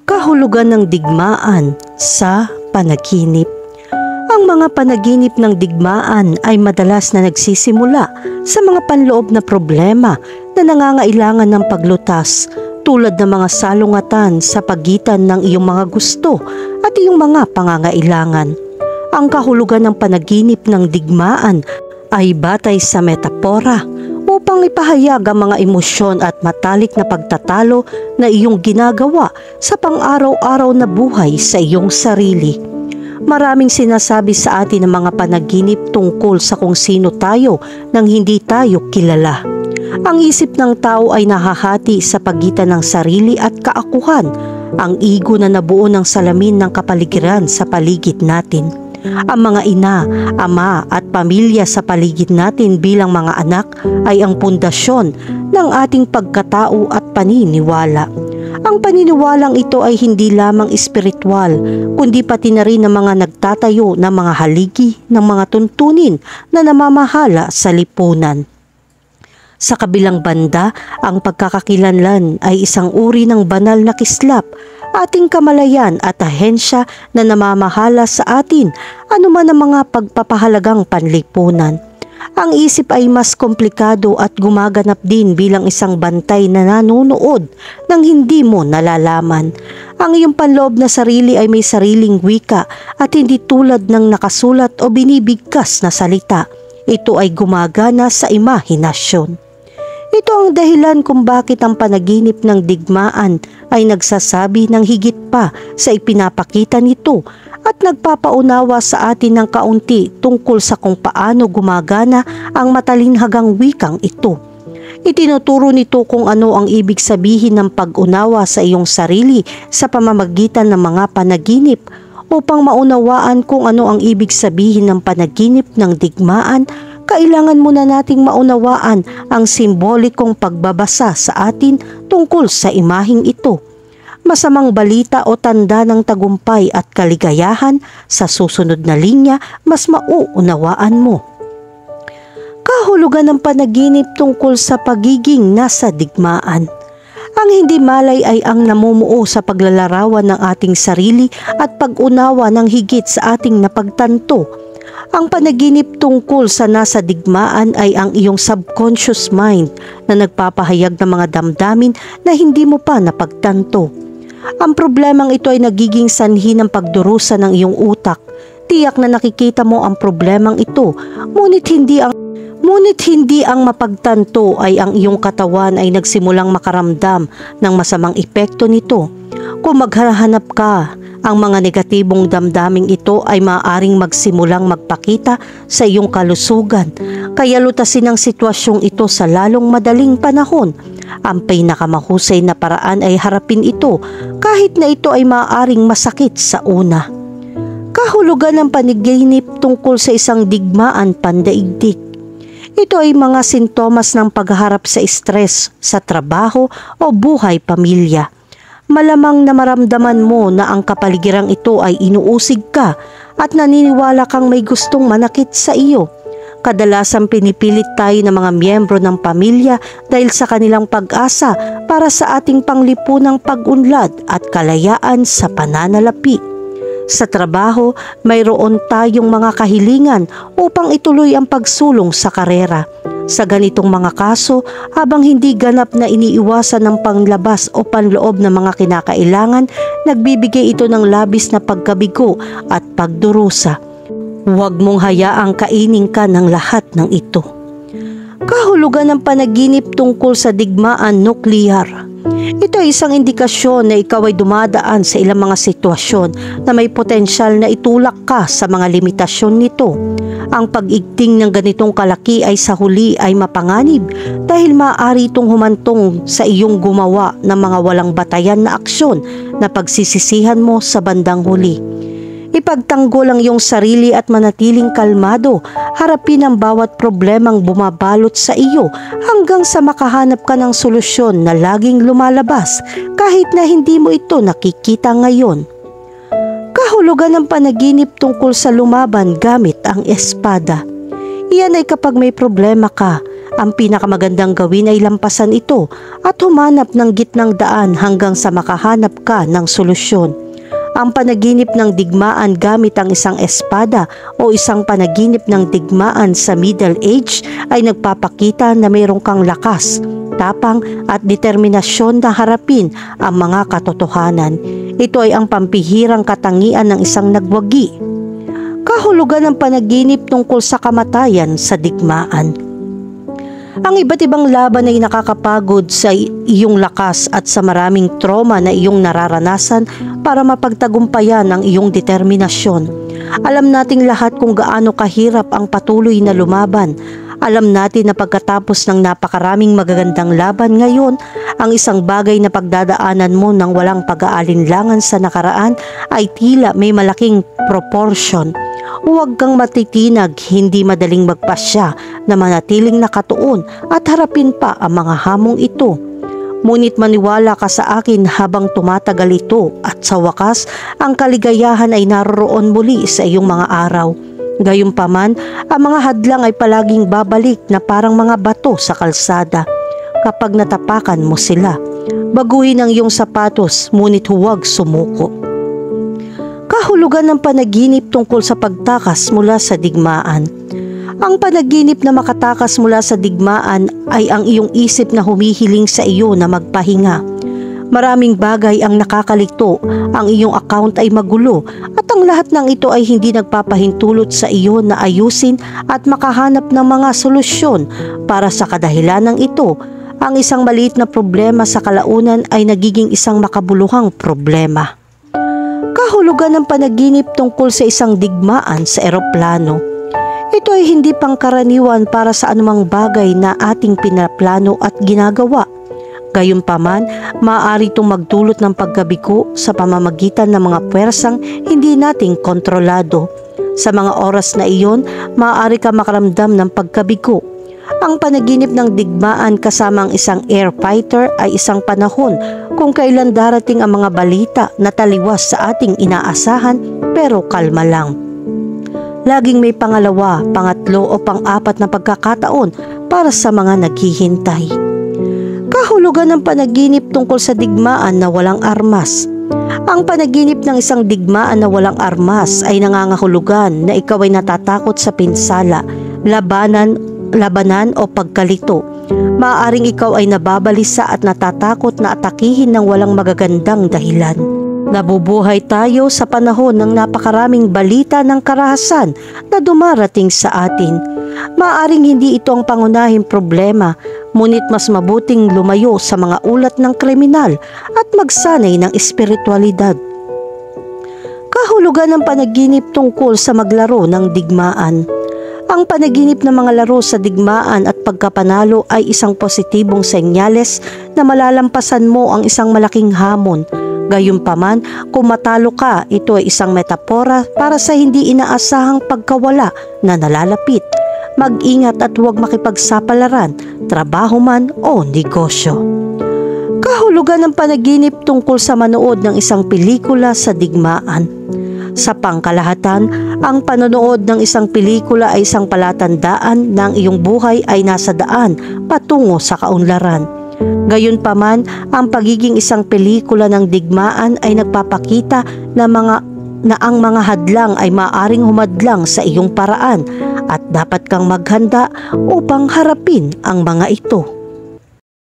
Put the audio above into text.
Kahulugan ng digmaan sa panaginip. Ang mga panaginip ng digmaan ay madalas na nagsisimula sa mga panloob na problema na nangangailangan ng paglutas, tulad ng mga salungatan sa pagitan ng iyong mga gusto at iyong mga pangangailangan. Ang kahulugan ng panaginip ng digmaan ay batay sa metapora upang ipahayag ang mga emosyon at matalik na pagtatalo na iyong ginagawa sa pang-araw-araw na buhay sa iyong sarili. Maraming sinasabi sa atin ng mga panaginip tungkol sa kung sino tayo nang hindi tayo kilala. Ang isip ng tao ay nahahati sa pagitan ng sarili at kaakuhan, ang ego na nabuo ng salamin ng kapaligiran sa paligid natin. Ang mga ina, ama at pamilya sa paligid natin bilang mga anak ay ang pundasyon ng ating pagkatao at paniniwala. Ang paniniwalang ito ay hindi lamang espiritual, kundi pati na rin ng mga nagtatayo ng mga haligi ng mga tuntunin na namamahala sa lipunan. Sa kabilang banda, ang pagkakakilanlan ay isang uri ng banal na kislap, ating kamalayan at ahensya na namamahala sa atin anuman ang mga pagpapahalagang panlipunan. Ang isip ay mas komplikado at gumaganap din bilang isang bantay na nanonood nang hindi mo nalalaman. Ang iyong panloob na sarili ay may sariling wika at hindi tulad ng nakasulat o binibigkas na salita. Ito ay gumagana sa imahinasyon. Ito ang dahilan kung bakit ang panaginip ng digmaan ay nagsasabi ng higit pa sa ipinapakita nito at nagpapaunawa sa atin ng kaunti tungkol sa kung paano gumagana ang matalinhagang wikang ito. Itinuturo nito kung ano ang ibig sabihin ng pag-unawa sa iyong sarili sa pamamagitan ng mga panaginip. Upang maunawaan kung ano ang ibig sabihin ng panaginip ng digmaan, kailangan muna nating maunawaan ang simbolikong pagbabasa sa atin tungkol sa imaheng ito. Masamang balita o tanda ng tagumpay at kaligayahan, sa susunod na linya mas mauunawaan mo. Kahulugan ng panaginip tungkol sa pagiging nasa digmaan. Ang hindi malay ay ang namumuo sa paglalarawan ng ating sarili at pag-unawa ng higit sa ating napagtanto. Ang panaginip tungkol sa nasa digmaan ay ang iyong subconscious mind na nagpapahayag ng mga damdamin na hindi mo pa napagtanto. Ang problemang ito ay nagiging sanhi ng pagdurusa ng iyong utak. Tiyak na nakikita mo ang problemang ito, ngunit hindi ang mapagtanto ay ang iyong katawan ay nagsimulang makaramdam ng masamang epekto nito. Kung maghahanap ka, ang mga negatibong damdaming ito ay maaaring magsimulang magpakita sa iyong kalusugan. Kaya lutasin ang sitwasyong ito sa lalong madaling panahon. Ang pinakamahusay na paraan ay harapin ito kahit na ito ay maaaring masakit sa una. Kahulugan ng panaginip tungkol sa isang digmaan pandaigdig. Ito ay mga sintomas ng pagharap sa stress sa trabaho o buhay pamilya. Malamang na maramdaman mo na ang kapaligirang ito ay inuusig ka at naniniwala kang may gustong manakit sa iyo. Kadalasang pinipilit tayo ng mga miyembro ng pamilya dahil sa kanilang pag-asa para sa ating panglipunang pag-unlad at kalayaan sa pananalapi. Sa trabaho, mayroon tayong mga kahilingan upang ituloy ang pagsulong sa karera. Sa ganitong mga kaso, habang hindi ganap na iniiwasan ng panglabas o panloob ng mga kinakailangan, nagbibigay ito ng labis na pagkabigo at pagdurusa. Huwag mong hayaang kainin ka ng lahat ng ito. Kahulugan ng panaginip tungkol sa digmaan nuklear. Ito ay isang indikasyon na ikaw ay dumadaan sa ilang mga sitwasyon na may potensyal na itulak ka sa mga limitasyon nito. Ang pag-igting ng ganitong kalaki ay sa huli ay mapanganib dahil maaari itong humantong sa iyong gumawa ng mga walang batayan na aksyon na pagsisisihan mo sa bandang huli. Ipagtanggol ang iyong sarili at manatiling kalmado. Harapin ang bawat problemang bumabalot sa iyo hanggang sa makahanap ka ng solusyon na laging lumalabas kahit na hindi mo ito nakikita ngayon. Kahulugan ng panaginip tungkol sa lumaban gamit ang espada. Iyan ay kapag may problema ka Ang pinakamagandang gawin ay lampasan ito at humanap ng gitnang daan hanggang sa makahanap ka ng solusyon. Ang panaginip ng digmaan gamit ang isang espada o isang panaginip ng digmaan sa Middle Age ay nagpapakita na mayroon kang lakas, tapang at determinasyon na harapin ang mga katotohanan. Ito ay ang pampihirang katangian ng isang nagwagi. Kahulugan ng panaginip tungkol sa kamatayan sa digmaan. Ang iba't ibang laban ay nakakapagod sa iyong lakas at sa maraming trauma na iyong nararanasan para mapagtagumpayan ang iyong determinasyon. Alam nating lahat kung gaano kahirap ang patuloy na lumaban. Alam natin na pagkatapos ng napakaraming magagandang laban ngayon, ang isang bagay na pagdadaanan mo ng walang pag-aalinlangan sa nakaraan ay tila may malaking proportion. Huwag kang matitinag, hindi madaling magpasya na manatiling nakatuon at harapin pa ang mga hamong ito. Ngunit maniwala ka sa akin habang tumatagal ito at sa wakas ang kaligayahan ay naroroon muli sa iyong mga araw. Gayunpaman, ang mga hadlang ay palaging babalik na parang mga bato sa kalsada. Kapag natapakan mo sila, baguhin ang iyong sapatos, ngunit huwag sumuko. Kahulugan ng panaginip tungkol sa pagtakas mula sa digmaan. Ang panaginip na makatakas mula sa digmaan ay ang iyong isip na humihiling sa iyo na magpahinga. Maraming bagay ang nakakaligto, ang iyong account ay magulo at ang lahat ng ito ay hindi nagpapahintulot sa iyo na ayusin at makahanap ng mga solusyon para sa kadahilanang ito. Ang isang maliit na problema sa kalaunan ay nagiging isang makabuluhang problema. Kahulugan ng panaginip tungkol sa isang digmaan sa eroplano. Ito ay hindi pangkaraniwan para sa anumang bagay na ating pinaplano at ginagawa. Gayunpaman, maaari itong magdulot ng pagkabigo sa pamamagitan ng mga puwersang hindi nating kontrolado. Sa mga oras na iyon, maaari ka makaramdam ng pagkabigo. Ang panaginip ng digmaan kasama ang isang air fighter ay isang panahon kung kailan darating ang mga balita na taliwas sa ating inaasahan pero kalma lang. Laging may pangalawa, pangatlo o pang-apat na pagkakataon para sa mga naghihintay. Kahulugan ng panaginip tungkol sa digmaan na walang armas. Ang panaginip ng isang digmaan na walang armas ay nangangahulugan na ikaw ay natatakot sa pinsala, labanan o pagkalito. Maaaring ikaw ay nababalisa at natatakot na atakihin ng walang magagandang dahilan. Nabubuhay tayo sa panahon ng napakaraming balita ng karahasan na dumarating sa atin. Maaaring hindi ito ang pangunahing problema, ngunit mas mabuting lumayo sa mga ulat ng kriminal at magsanay ng espiritualidad. Kahulugan ng panaginip tungkol sa maglaro ng digmaan. Ang panaginip ng mga laro sa digmaan at pagkapanalo ay isang positibong senyales na malalampasan mo ang isang malaking hamon. Gayunpaman, kung matalo ka, ito ay isang metapora para sa hindi inaasahang pagkawala na nalalapit. Mag-ingat at huwag makipagsapalaran, trabaho man o negosyo. Kahulugan ng panaginip tungkol sa manood ng isang pelikula sa digmaan. Sa pangkalahatan, ang panonood ng isang pelikula ay isang palatandaan na ang iyong buhay ay nasa daan patungo sa kaunlaran. Gayunpaman, ang pagiging isang pelikula ng digmaan ay nagpapakita na ang mga hadlang ay maaaring humadlang sa iyong paraan at dapat kang maghanda upang harapin ang mga ito.